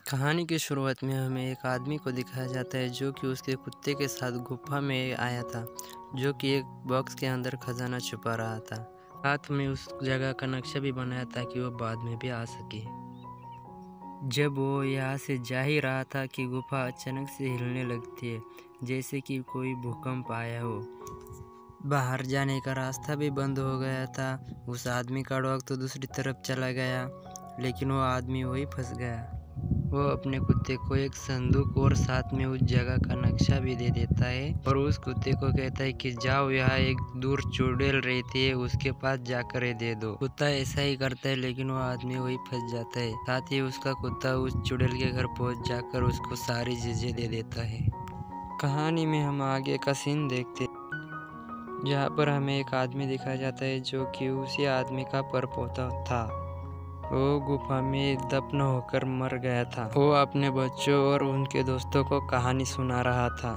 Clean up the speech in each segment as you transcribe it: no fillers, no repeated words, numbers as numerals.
कहानी की शुरुआत में हमें एक आदमी को दिखाया जाता है जो कि उसके कुत्ते के साथ गुफा में आया था, जो कि एक बॉक्स के अंदर खजाना छुपा रहा था। साथ में उस जगह का नक्शा भी बनाया ताकि वो बाद में भी आ सके। जब वो यहाँ से जा ही रहा था कि गुफा अचानक से हिलने लगती है, जैसे कि कोई भूकंप आया हो। बाहर जाने का रास्ता भी बंद हो गया था। उस आदमी का डॉग तो दूसरी तरफ चला गया, लेकिन वो आदमी वही फंस गया। वो अपने कुत्ते को एक संदूक और साथ में उस जगह का नक्शा भी दे देता है और उस कुत्ते को कहता है कि जाओ, यहाँ एक दूर चुड़ैल रहती है, उसके पास जाकर ये दे दो। कुत्ता ऐसा ही करता है, लेकिन वो आदमी वही फंस जाता है। साथ ही उसका कुत्ता उस चुड़ैल के घर पहुंच जाकर उसको सारी चीजें दे देता है। कहानी में हम आगे का सीन देखते हैं, जहाँ पर हमें एक आदमी दिखाया जाता है जो कि उसी आदमी का परपोता था। वो गुफा में दफन होकर मर गया था। वो अपने बच्चों और उनके दोस्तों को कहानी सुना रहा था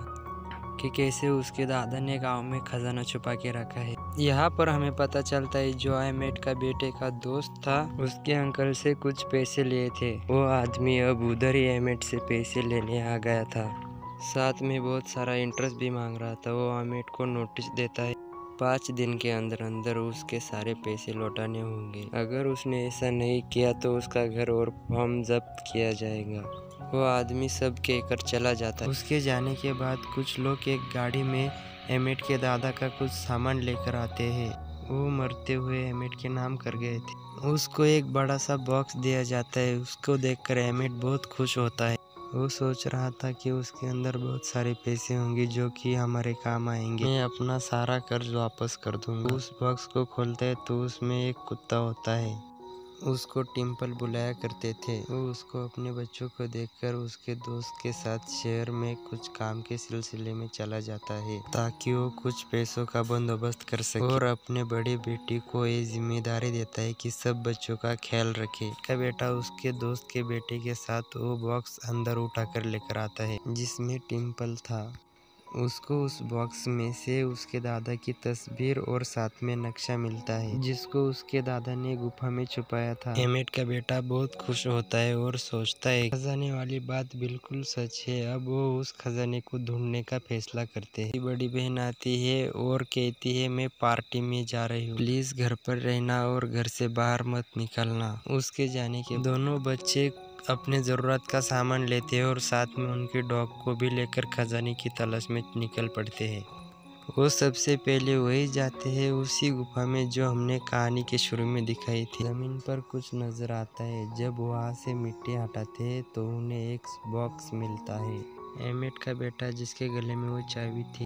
कि कैसे उसके दादा ने गांव में खजाना छुपा के रखा है। यहाँ पर हमें पता चलता है जो एमेट का बेटे का दोस्त था, उसके अंकल से कुछ पैसे लिए थे। वो आदमी अब उधर ही एमेट से पैसे लेने आ गया था। साथ में बहुत सारा इंटरेस्ट भी मांग रहा था। वो एमेट को नोटिस देता है 5 दिन के अंदर अंदर उसके सारे पैसे लौटाने होंगे। अगर उसने ऐसा नहीं किया तो उसका घर और फार्म जब्त किया जाएगा। वो आदमी सब कहकर चला जाता है। उसके जाने के बाद कुछ लोग एक गाड़ी में एमेट के दादा का कुछ सामान लेकर आते हैं। वो मरते हुए एमेट के नाम कर गए थे। उसको एक बड़ा सा बॉक्स दिया जाता है। उसको देखकर एमेट बहुत खुश होता है। वो सोच रहा था कि उसके अंदर बहुत सारे पैसे होंगे जो कि हमारे काम आएंगे। मैं अपना सारा कर्ज वापस कर दूंगा। उस बॉक्स को खोलता है तो उसमें एक कुत्ता होता है। उसको टिम्पल बुलाया करते थे। वो उसको अपने बच्चों को देखकर उसके दोस्त के साथ शहर में कुछ काम के सिलसिले में चला जाता है ताकि वो कुछ पैसों का बंदोबस्त कर सके और अपने बड़ी बेटी को ये जिम्मेदारी देता है कि सब बच्चों का ख्याल रखे। का बेटा उसके दोस्त के बेटे के साथ वो बॉक्स अंदर उठाकर लेकर आता है जिसमें टिम्पल था। उसको उस बॉक्स में से उसके दादा की तस्वीर और साथ में नक्शा मिलता है जिसको उसके दादा ने गुफा में छुपाया था। एमेट का बेटा बहुत खुश होता है और सोचता है खजाने वाली बात बिल्कुल सच है। अब वो उस खजाने को ढूंढने का फैसला करते हैं। बड़ी बहन आती है और कहती है मैं पार्टी में जा रही हूँ, प्लीज घर पर रहना और घर से बाहर मत निकलना। उसके जाने के दोनों बच्चे अपने ज़रूरत का सामान लेते हैं और साथ में उनके डॉग को भी लेकर खजाने की तलाश में निकल पड़ते हैं। वो सबसे पहले वही जाते हैं उसी गुफा में जो हमने कहानी के शुरू में दिखाई थी। जमीन पर कुछ नजर आता है। जब वहाँ से मिट्टी हटाते हैं तो उन्हें एक बॉक्स मिलता है। एमेट का बेटा जिसके गले में वो चाबी थी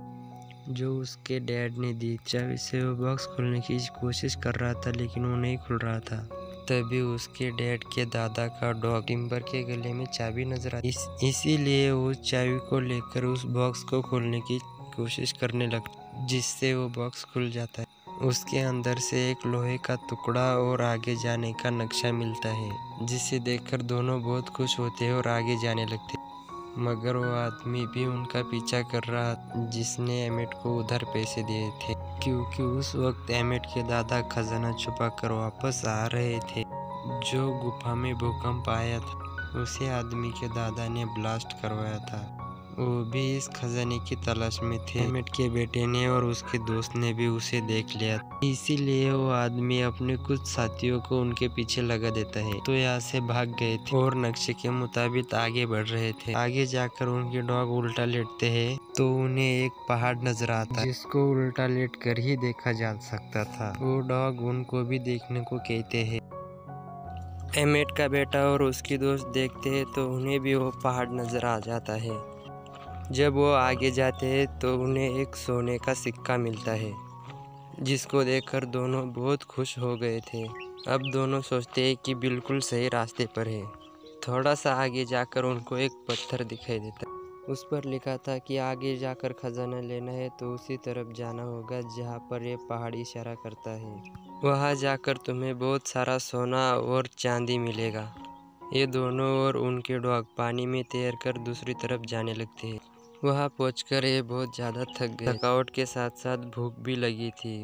जो उसके डैड ने दी। चाबी से वो बॉक्स खोलने की कोशिश कर रहा था, लेकिन वो नहीं खुल रहा था। तभी उसके डैड के दादा का डॉग टिम्बर के गले में चाबी नजर आई। इसीलिए वो चाबी को लेकर उस बॉक्स को खोलने की कोशिश करने लगता, जिससे वो बॉक्स खुल जाता है। उसके अंदर से एक लोहे का टुकड़ा और आगे जाने का नक्शा मिलता है, जिसे देखकर दोनों बहुत खुश होते हैं और आगे जाने लगते। मगर वो आदमी भी उनका पीछा कर रहा जिसने एमेट को उधर पैसे दिए थे, क्योंकि उस वक्त एमेट के दादा खजाना छुपा कर वापस आ रहे थे। जो गुफा में भूकंप आया था उसे आदमी के दादा ने ब्लास्ट करवाया था। वो भी इस खजाने की तलाश में थे। एमेट के बेटे ने और उसके दोस्त ने भी उसे देख लिया, इसीलिए वो आदमी अपने कुछ साथियों को उनके पीछे लगा देता है तो यहाँ से भाग गए थे और नक्शे के मुताबिक आगे बढ़ रहे थे। आगे जाकर उनके डॉग उल्टा लेटते हैं तो उन्हें एक पहाड़ नजर आता है जिसको उल्टा लेट कर ही देखा जा सकता था। वो डॉग उनको भी देखने को कहते हैं। एमेट का बेटा और उसकी दोस्त देखते हैं तो उन्हें भी वो पहाड़ नजर आ जाता है। जब वो आगे जाते हैं तो उन्हें एक सोने का सिक्का मिलता है, जिसको देखकर दोनों बहुत खुश हो गए थे। अब दोनों सोचते हैं कि बिल्कुल सही रास्ते पर है। थोड़ा सा आगे जाकर उनको एक पत्थर दिखाई देता है। उस पर लिखा था कि आगे जाकर खजाना लेना है तो उसी तरफ जाना होगा जहाँ पर ये पहाड़ इशारा करता है। वहाँ जाकर तुम्हें बहुत सारा सोना और चांदी मिलेगा। ये दोनों और उनके डॉग पानी में तैरकर दूसरी तरफ जाने लगते हैं। वहाँ पहुंचकर ये बहुत ज़्यादा थक गए। थकावट के साथ साथ भूख भी लगी थी।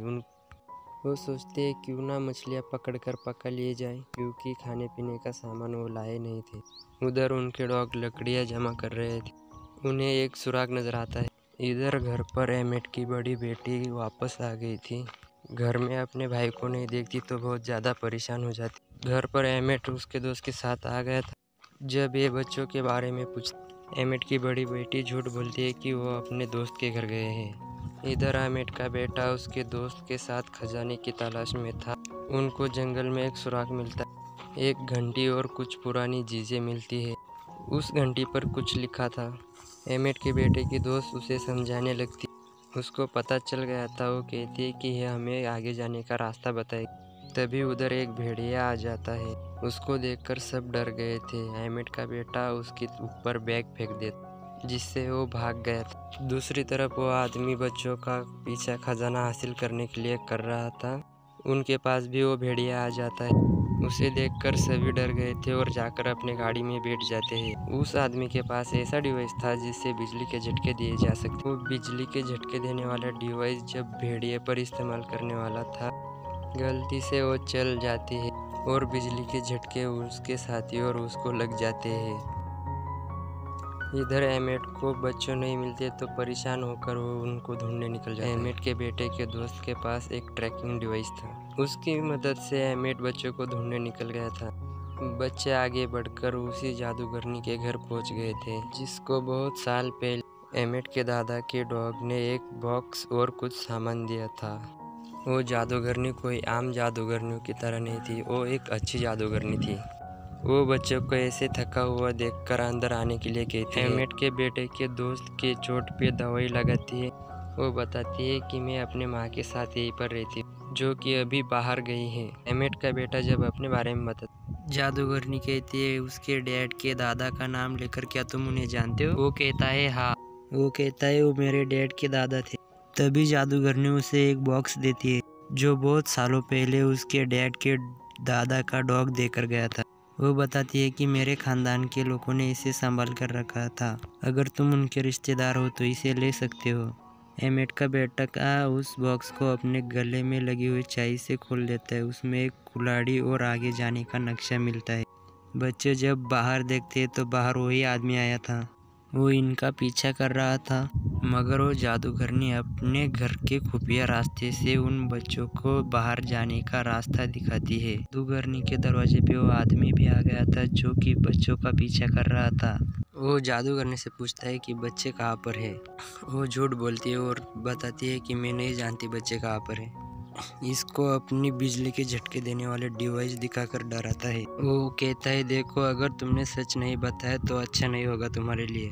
वो सोचते हैं क्यों ना मछलियाँ पकड़ कर पका लिए जाए, क्योंकि खाने पीने का सामान वो लाए नहीं थे। उधर उनके डॉग लकड़ियाँ जमा कर रहे थे। उन्हें एक सुराग नजर आता है। इधर घर पर एमिट की बड़ी बेटी वापस आ गई थी। घर में अपने भाई को नहीं देखती तो बहुत ज़्यादा परेशान हो जाती। घर पर एमिट उसके दोस्त के साथ आ गया था। जब ये बच्चों के बारे में एमिट की बड़ी बेटी झूठ बोलती है कि वो अपने दोस्त के घर गए हैं। इधर एमिट का बेटा उसके दोस्त के साथ खजाने की तलाश में था। उनको जंगल में एक सुराग मिलता है। एक घंटी और कुछ पुरानी चीज़ें मिलती है। उस घंटी पर कुछ लिखा था। एमिट के बेटे की दोस्त उसे समझाने लगती। उसको पता चल गया था। वो कहती है कि यह हमें आगे जाने का रास्ता बताएगी। तभी उधर एक भेड़िया आ जाता है। उसको देखकर सब डर गए थे। एमिट का बेटा उसके ऊपर बैग फेंक देता जिससे वो भाग गया था। दूसरी तरफ वो आदमी बच्चों का पीछा खजाना हासिल करने के लिए कर रहा था। उनके पास भी वो भेड़िया आ जाता है। उसे देखकर सभी डर गए थे और जाकर अपने गाड़ी में बैठ जाते हैं। उस आदमी के पास ऐसा डिवाइस था जिससे बिजली के झटके दिए जा सकते। वो बिजली के झटके देने वाला डिवाइस जब भेड़िए पर इस्तेमाल करने वाला था, गलती से वो चल जाती है और बिजली के झटके उसके साथी और उसको लग जाते हैं। इधर एमिट को बच्चों नहीं मिलते तो परेशान होकर वो उनको ढूंढने निकल जाता है। एमिट के बेटे के दोस्त के पास एक ट्रैकिंग डिवाइस था। उसकी मदद से एमिट बच्चों को ढूंढने निकल गया था। बच्चे आगे बढ़कर उसी जादूगरनी के घर पहुंच गए थे जिसको बहुत साल पहले एमिट के दादा के डॉग ने एक बॉक्स और कुछ सामान दिया था। वो जादूगरनी कोई आम जादूगरनियों की तरह नहीं थी। वो एक अच्छी जादूगरनी थी। वो बच्चों को ऐसे थका हुआ देखकर अंदर आने के लिए कहती है। एमिट के बेटे के दोस्त के चोट पे दवाई लगाती है। वो बताती है कि मैं अपने माँ के साथ यहीं पर रहती हूँ जो कि अभी बाहर गई है। एमिट का बेटा जब अपने बारे में बताता, जादूगरनी कहती है उसके डैड के दादा का नाम लेकर क्या तुम उन्हें जानते हो? वो कहता है हाँ। वो कहता है वो मेरे डैड के दादा थे। तभी जादूगरनी उसे एक बॉक्स देती है जो बहुत सालों पहले उसके डैड के दादा का डॉग देकर गया था। वो बताती है कि मेरे खानदान के लोगों ने इसे संभाल कर रखा था। अगर तुम उनके रिश्तेदार हो तो इसे ले सकते हो। एमिट का बेटा उस बॉक्स को अपने गले में लगी हुई चाबी से खोल देता है। उसमें एक कुल्हाड़ी और आगे जाने का नक्शा मिलता है। बच्चे जब बाहर देखते तो बाहर वही आदमी आया था। वो इनका पीछा कर रहा था, मगर वो जादूगरनी अपने घर के खुफिया रास्ते से उन बच्चों को बाहर जाने का रास्ता दिखाती है। जादूगरनी के दरवाजे पे वो आदमी भी आ गया था जो कि बच्चों का पीछा कर रहा था। वो जादूगरनी से पूछता है कि बच्चे कहाँ पर है। वो झूठ बोलती है और बताती है कि मैं नहीं जानती बच्चे कहाँ पर है। इसको अपनी बिजली के झटके देने वाले डिवाइस दिखाकर डराता है। वो कहता है देखो अगर तुमने सच नहीं बताया तो अच्छा नहीं होगा तुम्हारे लिए।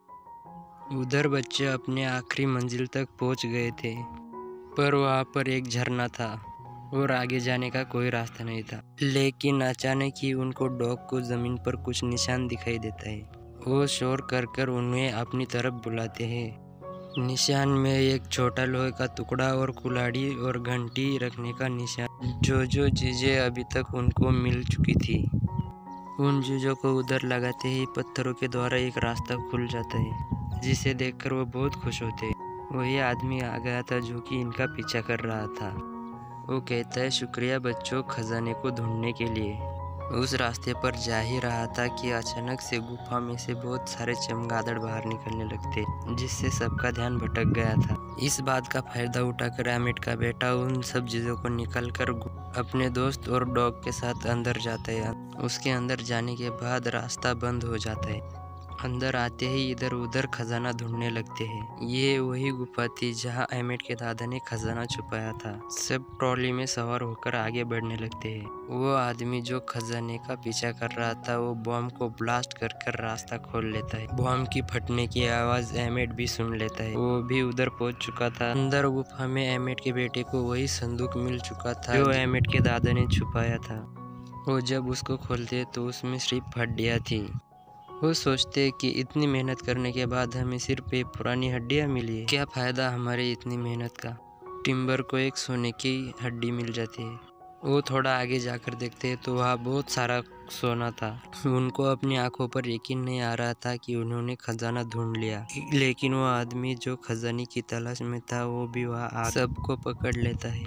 उधर बच्चे अपने आखिरी मंजिल तक पहुंच गए थे, पर वहाँ पर एक झरना था और आगे जाने का कोई रास्ता नहीं था। लेकिन अचानक ही उनको डॉग को जमीन पर कुछ निशान दिखाई देता है। वो शोर कर कर उन्हें अपनी तरफ बुलाते हैं। निशान में एक छोटा लोहे का टुकड़ा और कुल्हाड़ी और घंटी रखने का निशान, जो चीजें अभी तक उनको मिल चुकी थी। उन चीजों को उधर लगाते ही पत्थरों के द्वारा एक रास्ता खुल जाता है जिसे देखकर वो बहुत खुश होते हैं। वही आदमी आ गया था जो कि इनका पीछा कर रहा था। वो कहता है शुक्रिया बच्चों खजाने को ढूंढने के लिए। उस रास्ते पर जा ही रहा था कि अचानक से गुफा में से बहुत सारे चमगादड़ बाहर निकलने लगते जिससे सबका ध्यान भटक गया था। इस बात का फायदा उठाकर एमिट का बेटा उन सब चीज़ों को निकल कर अपने दोस्त और डॉग के साथ अंदर जाता है। उसके अंदर जाने के बाद रास्ता बंद हो जाता है। अंदर आते ही इधर उधर खजाना ढूंढने लगते हैं। ये वही गुफा थी जहाँ एमिट के दादा ने खजाना छुपाया था। सब ट्रॉली में सवार होकर आगे बढ़ने लगते हैं। वो आदमी जो खजाने का पीछा कर रहा था वो बॉम्ब को ब्लास्ट कर कर रास्ता खोल लेता है। बॉम्ब की फटने की आवाज एमिट भी सुन लेता है। वो भी उधर पहुंच चुका था। अंदर गुफा में एमिट के बेटे को वही संदूक मिल चुका था जो एमिट के दादा ने छुपाया था। वो जब उसको खोलते तो उसमें सिर्फ हड्डियाँ थी। वो सोचते कि इतनी मेहनत करने के बाद हमें सिर्फ एक पुरानी हड्डियाँ मिली है, क्या फ़ायदा हमारी इतनी मेहनत का। टिम्बर को एक सोने की हड्डी मिल जाती है। वो थोड़ा आगे जाकर देखते हैं तो वहाँ बहुत सारा सोना था। उनको अपनी आंखों पर यकीन नहीं आ रहा था कि उन्होंने खजाना ढूंढ लिया। लेकिन वो आदमी जो खजाने की तलाश में था वो भी वहाँ सबको पकड़ लेता है।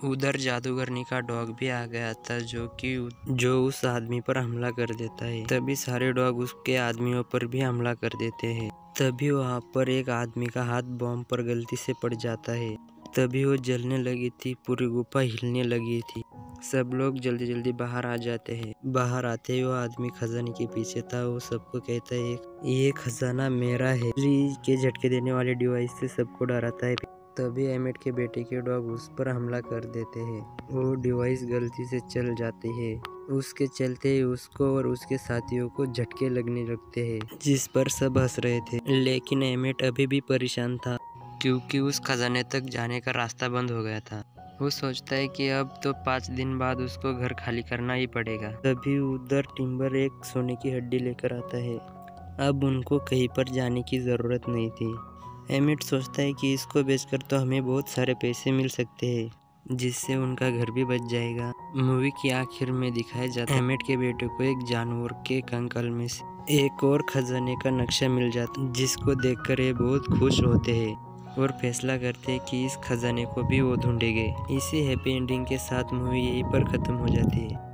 उधर जादूगरनी का डॉग भी आ गया था जो उस आदमी पर हमला कर देता है। तभी सारे डॉग उसके आदमियों पर भी हमला कर देते हैं। तभी वहाँ पर एक आदमी का हाथ बॉम्ब पर गलती से पड़ जाता है। तभी वो जलने लगी थी, पूरी गुफा हिलने लगी थी। सब लोग जल्दी जल्दी बाहर आ जाते हैं। बाहर आते ही वो आदमी खजाने के पीछे था। वो सबको कहता है ये खजाना मेरा है। बिजली के झटके देने वाले डिवाइस से सबको डराता है। तभी एमिट के बेटे के डॉग उस पर हमला कर देते हैं। वो डिवाइस गलती से चल जाती है। उसके चलते ही उसको और उसके साथियों को झटके लगने लगते हैं, जिस पर सब हंस रहे थे। लेकिन एमिट अभी भी परेशान था, क्योंकि उस खजाने तक जाने का रास्ता बंद हो गया था। वो सोचता है कि अब तो 5 दिन बाद उसको घर खाली करना ही पड़ेगा। तभी उधर टिम्बर एक सोने की हड्डी लेकर आता है। अब उनको कहीं पर जाने की ज़रूरत नहीं थी। एमिट सोचता है कि इसको बेचकर तो हमें बहुत सारे पैसे मिल सकते हैं, जिससे उनका घर भी बच जाएगा। मूवी की आखिर में दिखाया जाता है एमिट के बेटे को एक जानवर के कंकाल में से एक और खजाने का नक्शा मिल जाता, जिसको देखकर ये बहुत खुश होते हैं और फैसला करते हैं कि इस खजाने को भी वो ढूंढेंगे। इसी हैप्पी एंडिंग के साथ मूवी यहीं पर ख़त्म हो जाती है।